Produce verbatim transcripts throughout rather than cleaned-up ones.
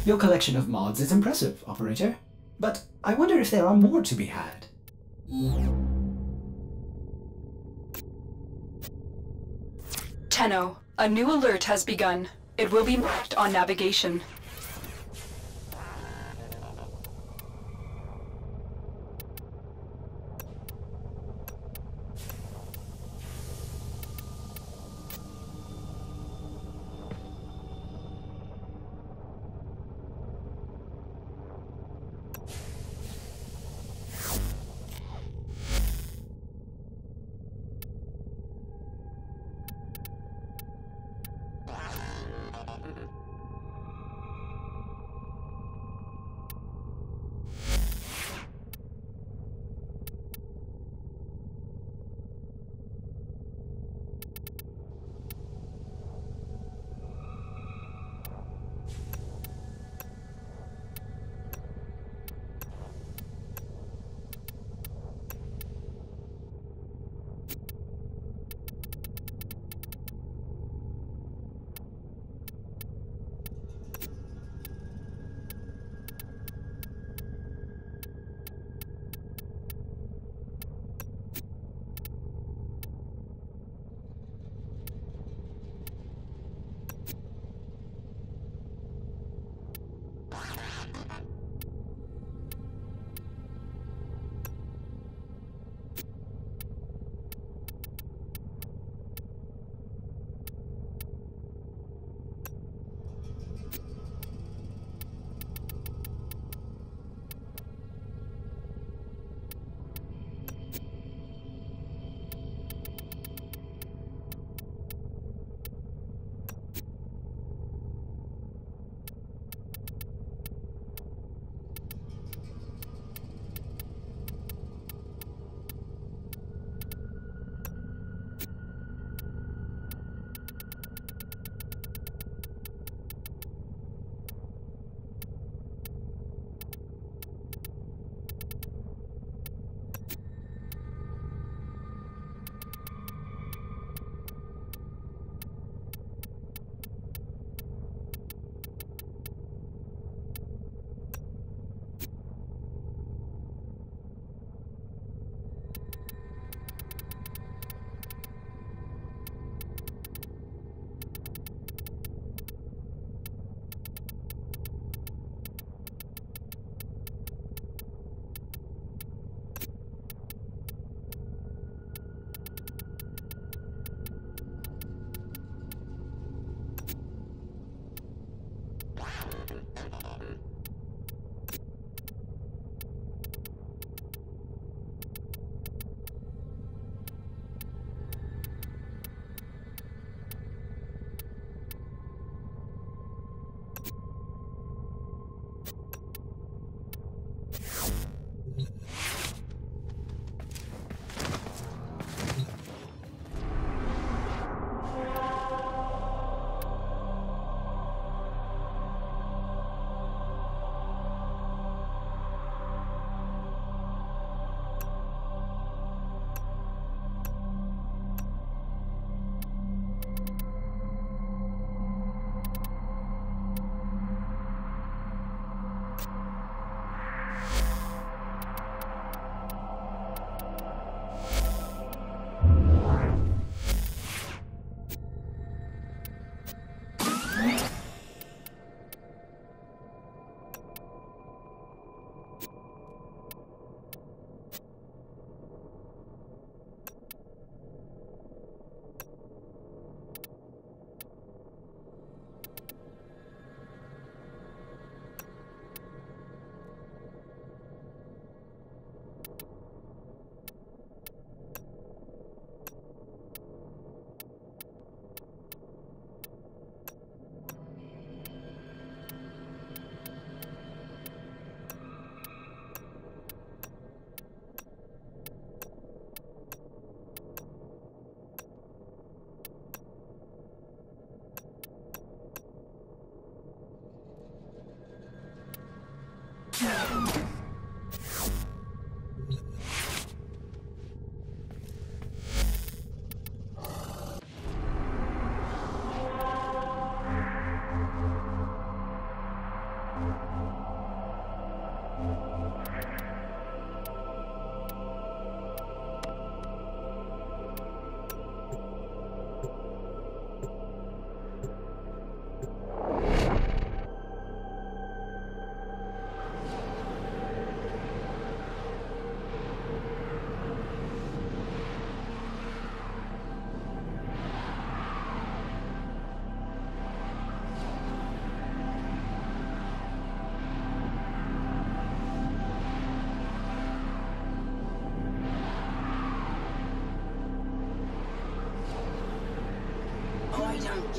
Your collection of mods is impressive, Operator. But I wonder if there are more to be had. Tenno, a new alert has begun. It will be marked on navigation.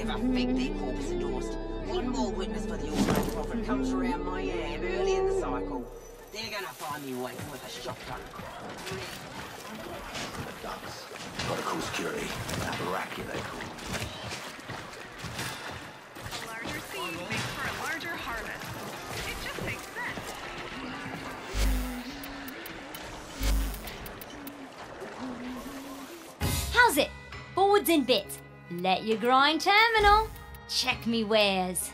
give a fig their corpse endorsed. One more witness for the All-Black Prophet comes around my am early in the cycle. They're gonna find me waiting with a shotgun. Guns. Gotta call security. Abaraki, they call. A larger seed makes for a larger harvest. It just makes sense. How's it? Boards and bits. Let your grind terminal. Check me wares.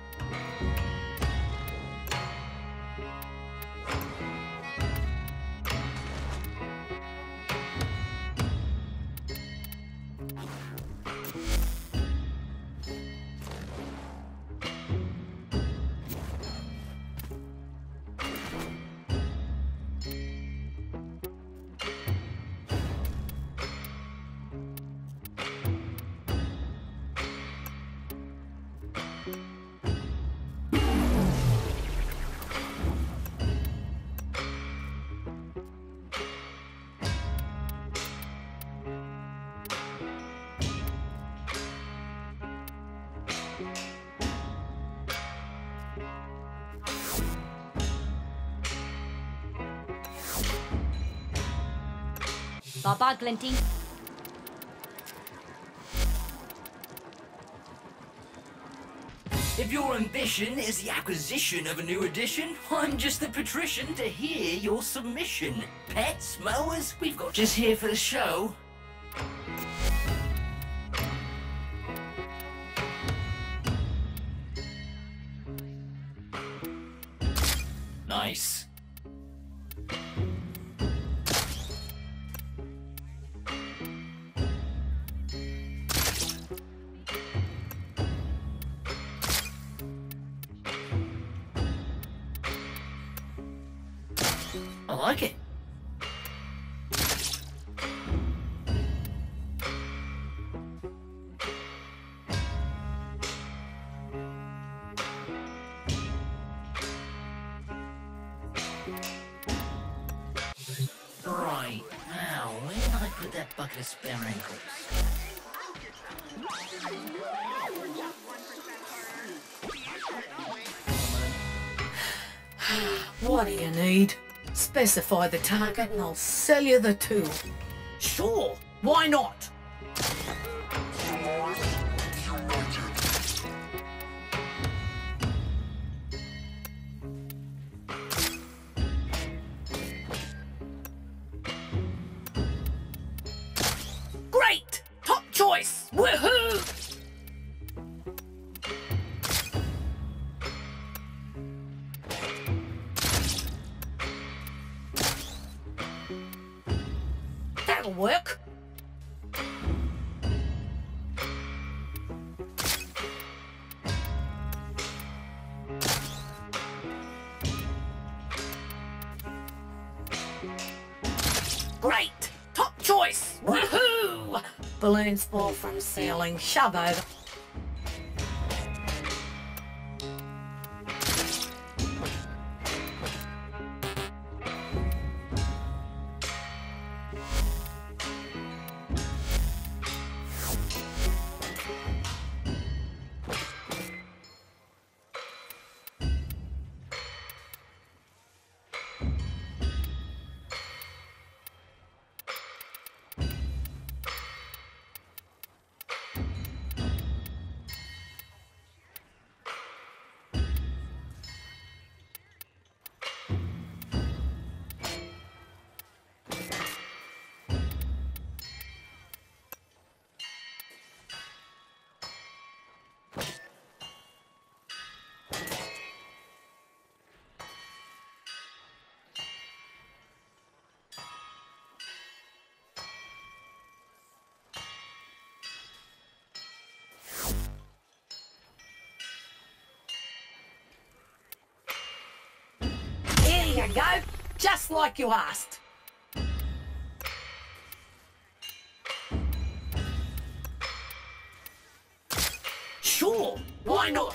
Bye-bye, Glinty. If your ambition is the acquisition of a new edition, I'm just the patrician to hear your submission. Pets, mowers, we've got just here for the show. Nice. I like it. Right, now, where did I put that bucket of spare ankles? What do you need? Specify the target and I'll sell you the tool. Sure, why not? Great! Top choice! Woohoo! That'll work. Great! Top choice! Woohoo! Balloons fall from ceiling. Shove over. Here you go, just like you asked. Sure, why not?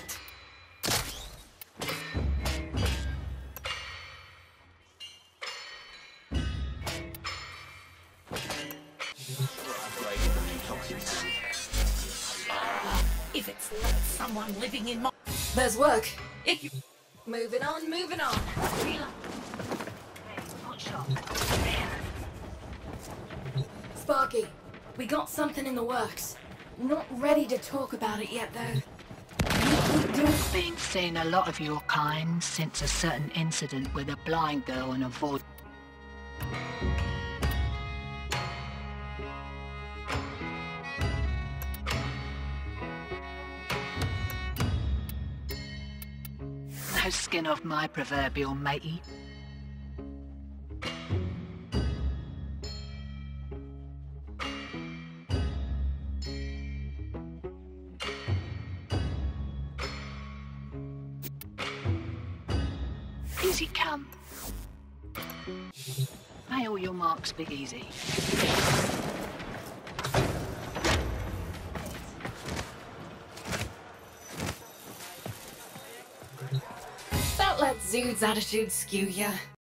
If it's like someone living in my... There's work. If you... Moving on, moving on. Sparky, we got something in the works. Not ready to talk about it yet, though. You keep doing... Been seeing a lot of your kind since a certain incident with a blind girl and a void. No skin off my proverbial matey. Easy come. May all your marks be easy. Don't let Zood's attitude skew ya.